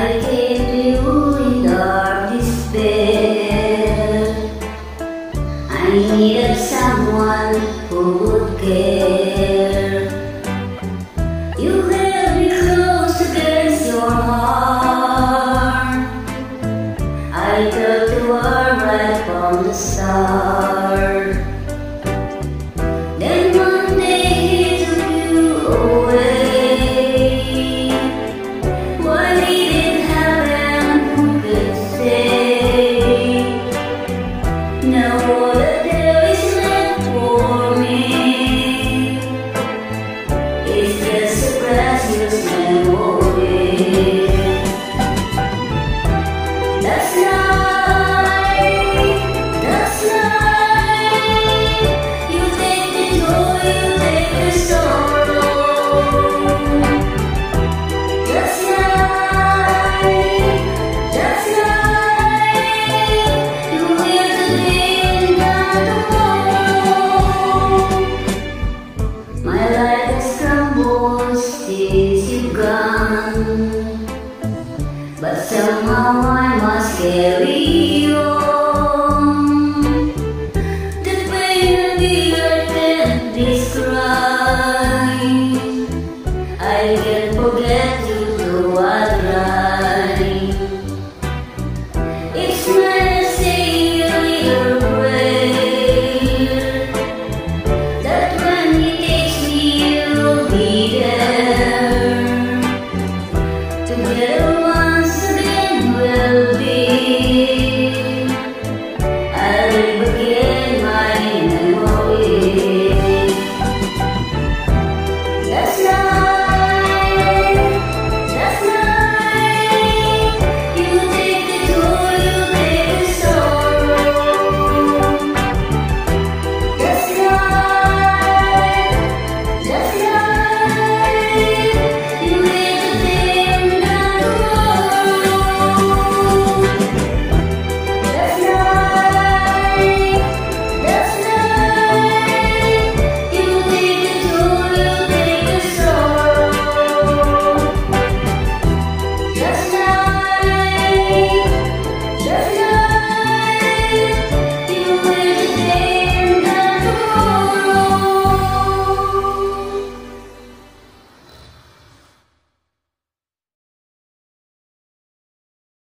I came to you in dark despair. I needed someone who would care. You held me close against your heart. I felt you were right from the start. Then one day he took you away. Why did it happen? Who could say? Now all that there is left for me is just a precious memory. That's life, that's life. You take the joy, you take the sorrow. That's life, that's life. You will today and not tomorrow. My life has crumbled since you've gone, but someone